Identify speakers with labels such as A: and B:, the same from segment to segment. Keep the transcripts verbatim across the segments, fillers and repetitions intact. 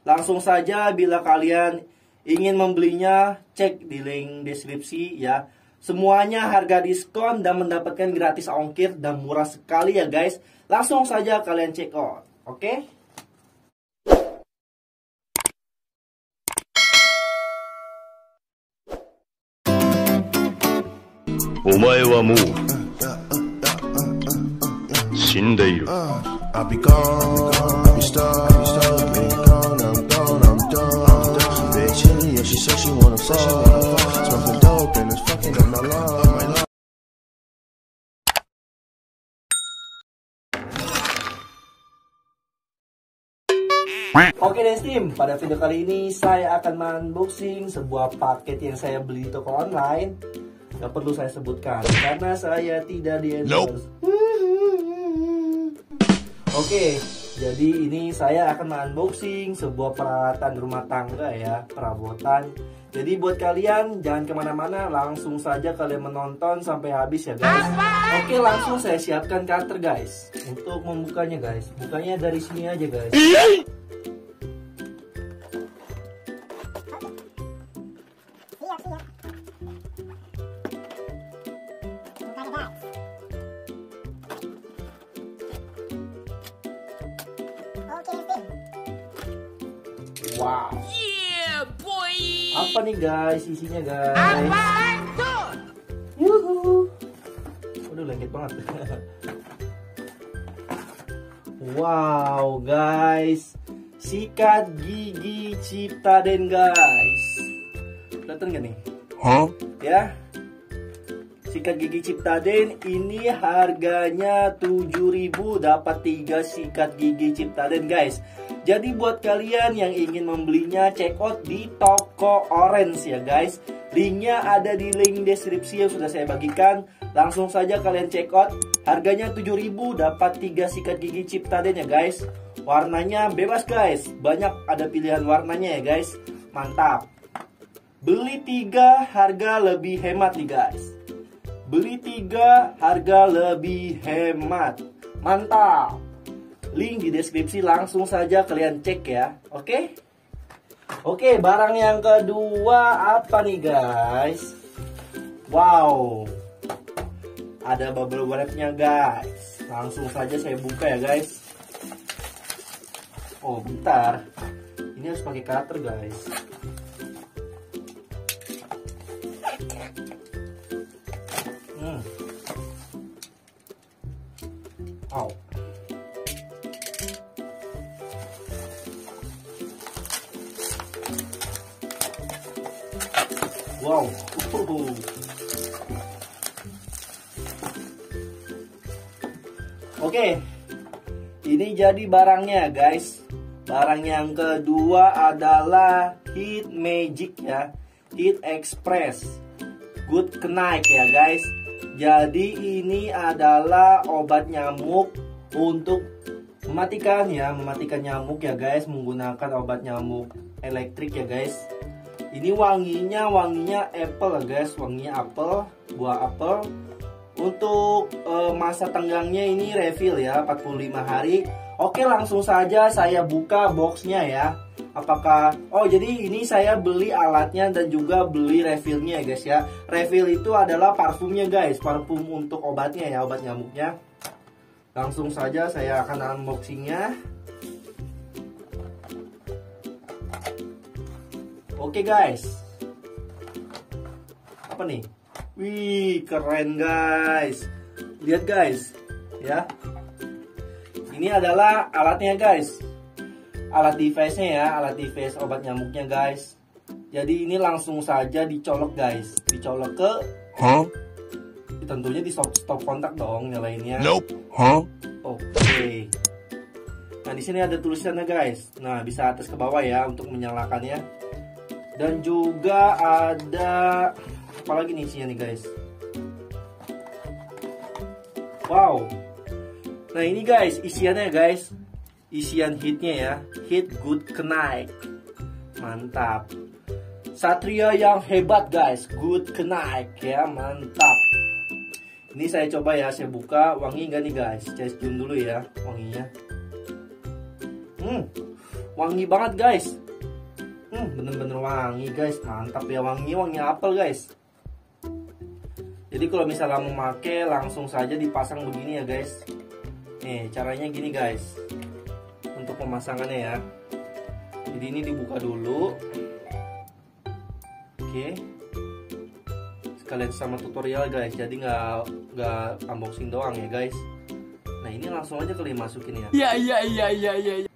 A: Langsung saja bila kalian ingin membelinya, cek di link deskripsi ya. Semuanya harga diskon dan mendapatkan gratis ongkir dan murah sekali ya guys. Langsung saja kalian check out. Oke?
B: Omae wa mou shindeiru.
C: I'll be gone, I'll be stuck, been gone, I'm gone, I'm done. Big chilly, yeah, she said she wanna fuck. Smoking dope and it's fucking on my lung.
A: Oke deh Steam, pada video kali ini saya akan unboxing sebuah paket yang saya beli di toko online. Gak perlu saya sebutkan karena saya tidak di endorse. Nope. Oke, jadi ini saya akan unboxing sebuah peralatan rumah tangga ya, perabotan. Jadi buat kalian jangan kemana-mana, langsung saja kalian menonton sampai habis ya guys. Oke, langsung saya siapkan cutter guys untuk membukanya guys. Bukanya dari sini aja guys. Wow.
D: Yeah, boy.
A: Apa nih guys isinya guys? Yuhu. Waduh lengket banget. Wow guys, sikat gigi Ciptaden guys. Kelihatan gak nih?
C: Huh?
A: Ya. Sikat gigi Ciptaden ini harganya tujuh ribu dapat tiga sikat gigi Ciptaden guys. Jadi buat kalian yang ingin membelinya, check out di toko Orange ya guys. Linknya ada di link deskripsi yang sudah saya bagikan. Langsung saja kalian check out. Harganya tujuh ribu dapat tiga sikat gigi Ciptaden ya guys. Warnanya bebas guys. Banyak ada pilihan warnanya ya guys. Mantap. Beli tiga harga lebih hemat nih guys. Beli tiga harga lebih hemat. Mantap. Link di deskripsi, langsung saja kalian cek ya. Oke? Oke, barang yang kedua apa nih guys? Wow. Ada bubble wrap-nya guys. Langsung saja saya buka ya guys. Oh, bentar. Ini harus pakai cutter guys. Hmm. Oh. Wow. Uhuh. Oke. Ini jadi barangnya guys. Barang yang kedua adalah Heat Magic ya. Heat Express Good Knife ya guys. Jadi ini adalah obat nyamuk untuk mematikan ya, mematikan nyamuk ya guys, menggunakan obat nyamuk elektrik ya guys. Ini wanginya, wanginya apple guys, wanginya apel, buah apel. Untuk e, masa tenggangnya ini refill ya, empat puluh lima hari. Oke, langsung saja saya buka boxnya ya. Apakah, oh jadi ini saya beli alatnya dan juga beli refillnya ya guys ya. Refill itu adalah parfumnya guys, parfum untuk obatnya ya, obat nyamuknya. Langsung saja saya akan unboxingnya. Oke guys, apa nih? Wih, keren guys. Lihat guys, ya. Ini adalah alatnya guys. Alat device-nya ya, alat device obat nyamuknya guys. Jadi ini langsung saja dicolok guys, dicolok ke.
C: Huh?
A: Tentunya di stop stop kontak dong nyalainnya.
C: Nope. Huh?
A: Oke. Nah di sini ada tulisannya guys. Nah bisa atas ke bawah ya untuk menyalakannya. Dan juga ada apa lagi nih isinya nih guys? Wow. Nah ini guys isiannya guys. Isian hitnya ya. Hit Good Knife. Mantap. Satria yang hebat guys. Good Knife ya, mantap. Ini saya coba ya, saya buka. Wangi enggak nih guys? Saya cium dulu ya wanginya. Hmm. Wangi banget guys. Hmm, bener-bener wangi guys. Mantap ya, wangi, wangi apel guys. Jadi kalau misalnya mau pakai langsung saja dipasang begini ya guys. Nih caranya gini guys. Untuk pemasangannya ya. Jadi ini dibuka dulu. Oke. Sekalian sama tutorial guys. Jadi nggak nggak unboxing doang ya guys. Nah ini langsung aja kali masukin ya.
D: Iya iya iya iya iya.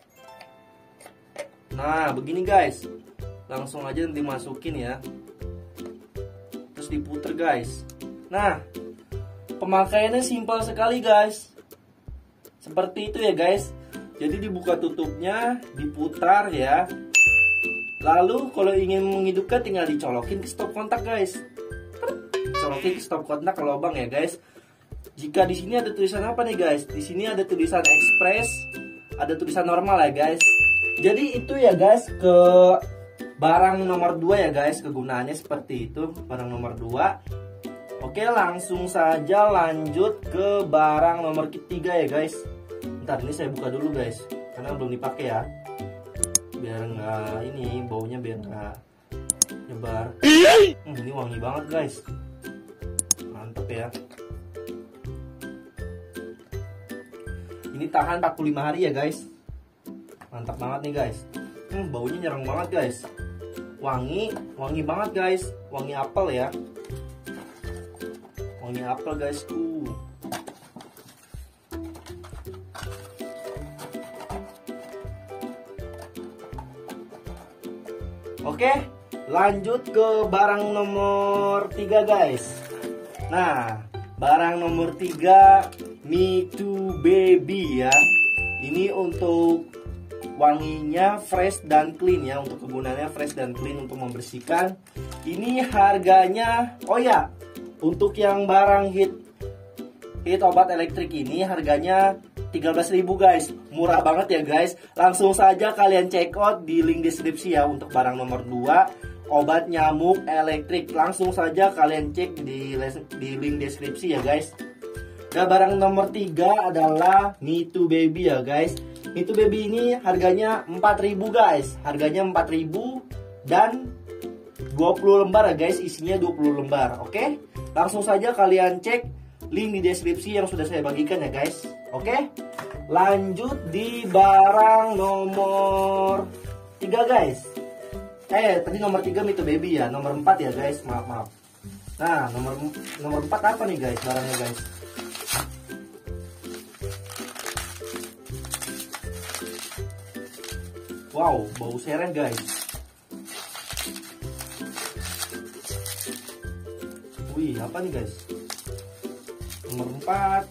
A: Nah begini guys. Langsung aja dimasukin ya. Terus diputer guys. Nah pemakaiannya simpel sekali guys. Seperti itu ya guys. Jadi dibuka tutupnya, diputar ya. Lalu kalau ingin menghidupkan tinggal dicolokin ke stop kontak guys. Colokin ke stop kontak ke lubang ya guys. Jika di sini ada tulisan apa nih guys? Di sini ada tulisan express, ada tulisan normal ya guys. Jadi itu ya guys ke barang nomor dua ya guys, kegunaannya seperti itu, barang nomor dua. Oke, langsung saja lanjut ke barang nomor ketiga ya guys. Ntar ini saya buka dulu guys, karena belum dipakai ya. Biar nggak ini baunya biar nggak nyebar. Hmm, ini wangi banget guys. Mantep ya. Ini tahan empat puluh lima hari ya guys. Mantap banget nih guys. Hmm, baunya nyerang banget guys. Wangi, wangi banget guys. Wangi apel ya. Wangi apel guys tuh. Oke, lanjut ke barang nomor tiga guys. Nah, barang nomor tiga Me Too Baby ya. Ini untuk wanginya fresh dan clean ya. Untuk kegunaannya fresh dan clean untuk membersihkan. Ini harganya, oh ya, untuk yang barang hit hit obat elektrik ini harganya tiga belas ribu guys. Murah banget ya guys. Langsung saja kalian check out di link deskripsi ya untuk barang nomor dua, obat nyamuk elektrik. Langsung saja kalian cek di di link deskripsi ya guys. Dan barang nomor tiga adalah Me Too Baby ya guys. Me Too Baby ini harganya empat ribu guys. Harganya empat ribu dan dua puluh lembar ya guys. Isinya dua puluh lembar. Oke. Langsung saja kalian cek link di deskripsi yang sudah saya bagikan ya guys. Oke. Lanjut di barang nomor tiga guys. Eh tadi nomor tiga Me Too Baby ya. Nomor empat ya guys. Maaf maaf. Nah nomor nomor empat apa nih guys barangnya guys? Wow, bau sereh guys. Wih, apa nih guys? Nomor empat.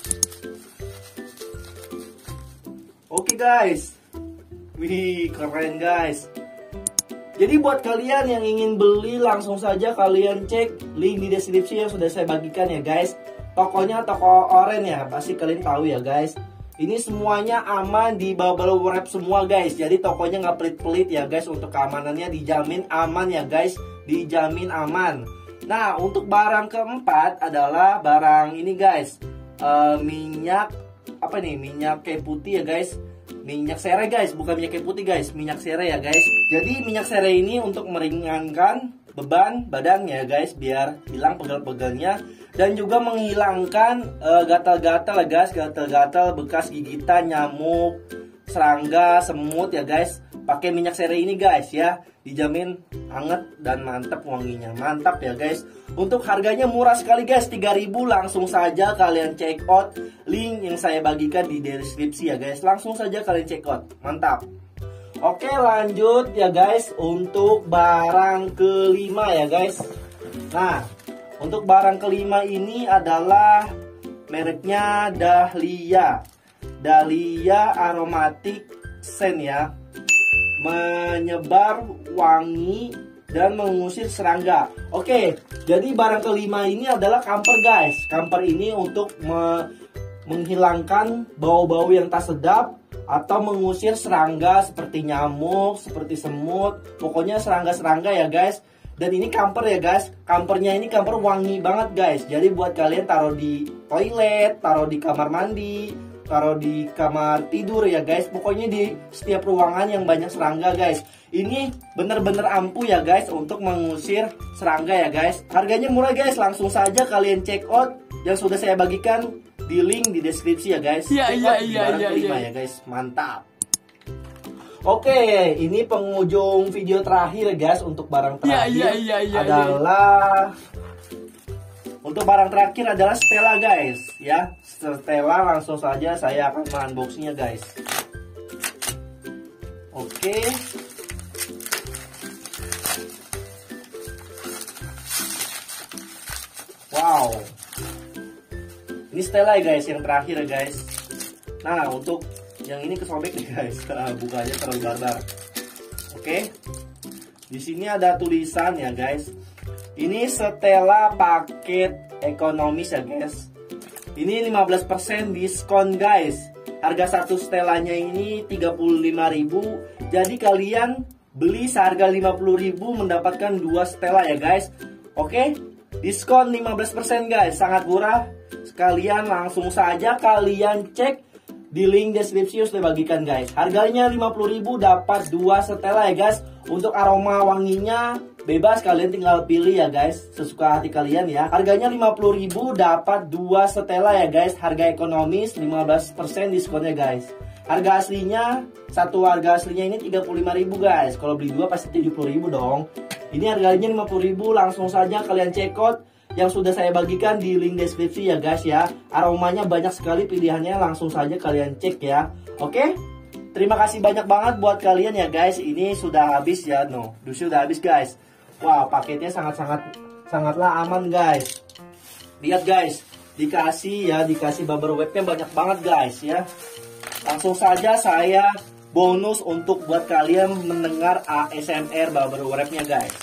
A: Oke guys. Wih, keren guys. Jadi buat kalian yang ingin beli langsung saja kalian cek link di deskripsi yang sudah saya bagikan ya guys. Tokonya toko oren ya, pasti kalian tahu ya guys. Ini semuanya aman di bubble wrap semua guys. Jadi tokonya nggak pelit-pelit ya guys. Untuk keamanannya dijamin aman ya guys. Dijamin aman. Nah untuk barang keempat adalah barang ini guys. uh, Minyak apa nih? Minyak kayu putih ya guys. Minyak serai guys. Bukan minyak kayu putih guys. Minyak serai ya guys. Jadi minyak serai ini untuk meringankan beban badan ya guys. Biar hilang pegal-pegalnya. Dan juga menghilangkan uh, gatal-gatal ya guys, gatal-gatal bekas gigitan nyamuk, serangga, semut ya guys. Pakai minyak serai ini guys ya, dijamin hangat dan mantap wanginya, mantap ya guys. Untuk harganya murah sekali guys, tiga ribu. Langsung saja kalian check out link yang saya bagikan di deskripsi ya guys. Langsung saja kalian check out, mantap. Oke lanjut ya guys, untuk barang kelima ya guys. Nah untuk barang kelima ini adalah mereknya Dahlia. Dahlia Aromatic Scent ya. Menyebar wangi dan mengusir serangga. Oke, jadi barang kelima ini adalah camper guys. Camper ini untuk me menghilangkan bau-bau yang tak sedap atau mengusir serangga seperti nyamuk, seperti semut. Pokoknya serangga-serangga ya guys. Dan ini camper ya guys. Campernya ini camper wangi banget guys. Jadi buat kalian taruh di toilet, taruh di kamar mandi, taruh di kamar tidur ya guys. Pokoknya di setiap ruangan yang banyak serangga guys. Ini bener-bener ampuh ya guys untuk mengusir serangga ya guys. Harganya murah guys, langsung saja kalian check out yang sudah saya bagikan di link di deskripsi ya guys.
D: Iya iya iya iya
A: ya guys, mantap. Oke, ini penghujung video terakhir ya guys. Untuk barang terakhir
D: ya, ya, ya, ya,
A: adalah ya. Untuk barang terakhir adalah Stella guys. Ya, Stella langsung saja saya akan unboxingnya guys. Oke. Wow. Ini Stella ya guys, yang terakhir ya guys. Nah, untuk yang ini kesobek nih guys, bukanya terlalu barbar. Oke, di sini ada tulisan ya guys. Ini Stella paket ekonomis ya guys. Ini lima belas persen diskon guys. Harga satu Stellanya ini tiga puluh lima ribu. Jadi kalian beli seharga lima puluh ribu mendapatkan dua Stella ya guys. Oke, diskon lima belas persen guys, sangat murah. Sekalian langsung saja kalian cek di link deskripsi yang sudah bagikan guys. Harganya lima puluh ribu dapat dua Stella ya guys. Untuk aroma wanginya bebas, kalian tinggal pilih ya guys, sesuka hati kalian ya. Harganya lima puluh ribu dapat dua Stella ya guys. Harga ekonomis, lima belas persen diskonnya guys. Harga aslinya, satu harga aslinya ini tiga puluh lima ribu guys. Kalau beli dua pasti tujuh puluh ribu dong. Ini harganya lima puluh ribu, langsung saja kalian check out yang sudah saya bagikan di link deskripsi ya guys ya. Aromanya banyak sekali pilihannya, langsung saja kalian cek ya. Oke, terima kasih banyak banget buat kalian ya guys. Ini sudah habis ya, no, dusnya sudah habis guys. Wah, paketnya sangat-sangat sangatlah aman guys. Lihat guys, dikasih ya, dikasih bubble wrapnya banyak banget guys ya. Langsung saja saya bonus untuk buat kalian mendengar A S M R bubble wrapnya guys.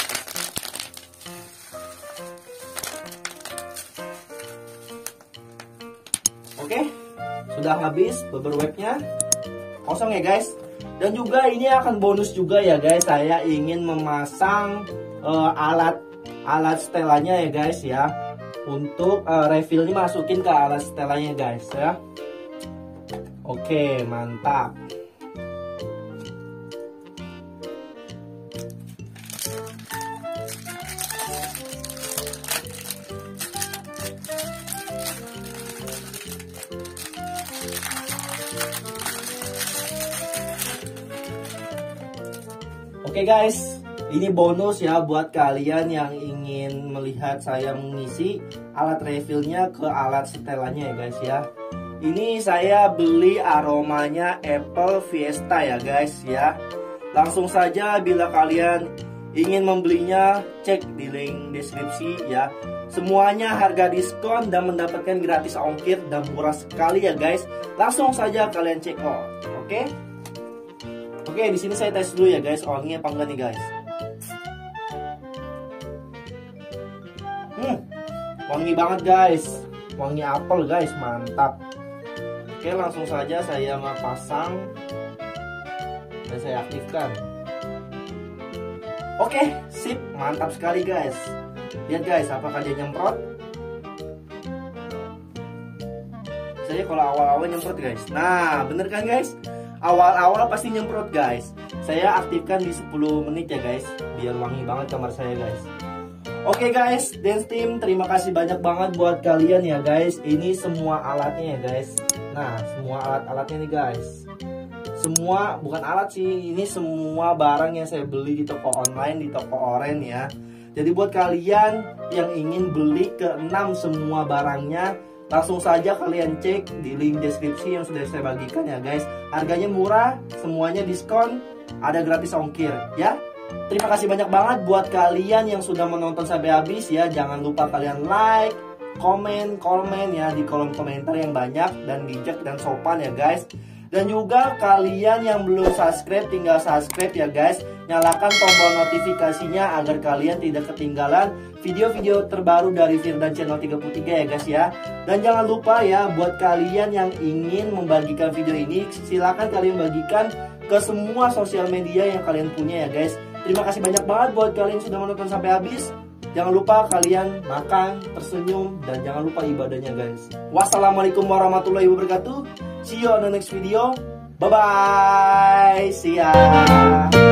A: Oke, sudah habis bubble wrapnya, kosong ya guys. Dan juga ini akan bonus juga ya guys. Saya ingin memasang uh, alat alat Stellanya ya guys ya. Untuk uh, refill ini masukin ke alat Stellanya guys ya. Oke, mantap. Oke guys, ini bonus ya buat kalian yang ingin melihat saya mengisi alat refillnya ke alat Stellanya ya guys ya. Ini saya beli aromanya Apple Fiesta ya guys ya. Langsung saja bila kalian ingin membelinya, cek di link deskripsi ya. Semuanya harga diskon dan mendapatkan gratis ongkir dan murah sekali ya guys. Langsung saja kalian cek out. Oke? Oke, di sini saya tes dulu ya guys, wangi apa enggak nih guys. Hmm, wangi banget guys, wangi apel guys, mantap. Oke, langsung saja saya pasang dan saya aktifkan. Oke, sip, mantap sekali guys. Lihat guys, apakah dia nyemprot? Saya kalau awal-awal nyemprot guys. Nah, bener kan guys? Awal-awal pasti nyemprot guys. Saya aktifkan di sepuluh menit ya guys, biar wangi banget kamar saya guys. Oke guys, Dance Team, terima kasih banyak banget buat kalian ya guys. Ini semua alatnya ya guys. Nah, semua alat-alatnya nih guys. Semua, bukan alat sih, ini semua barang yang saya beli di toko online, di toko oren ya. Jadi buat kalian yang ingin beli keenam semua barangnya, langsung saja kalian cek di link deskripsi yang sudah saya bagikan ya guys. Harganya murah, semuanya diskon, ada gratis ongkir ya. Terima kasih banyak banget buat kalian yang sudah menonton sampai habis ya. Jangan lupa kalian like, komen, komen ya di kolom komentar yang banyak dan bijak dan sopan ya guys. Dan juga kalian yang belum subscribe, tinggal subscribe ya guys. Nyalakan tombol notifikasinya agar kalian tidak ketinggalan video-video terbaru dari Firdan Channel tiga puluh tiga ya guys ya. Dan jangan lupa ya, buat kalian yang ingin membagikan video ini, silakan kalian bagikan ke semua sosial media yang kalian punya ya guys. Terima kasih banyak banget buat kalian yang sudah menonton sampai habis. Jangan lupa kalian makan, tersenyum, dan jangan lupa ibadahnya guys. Wassalamualaikum warahmatullahi wabarakatuh. See you on the next video. Bye bye. See ya.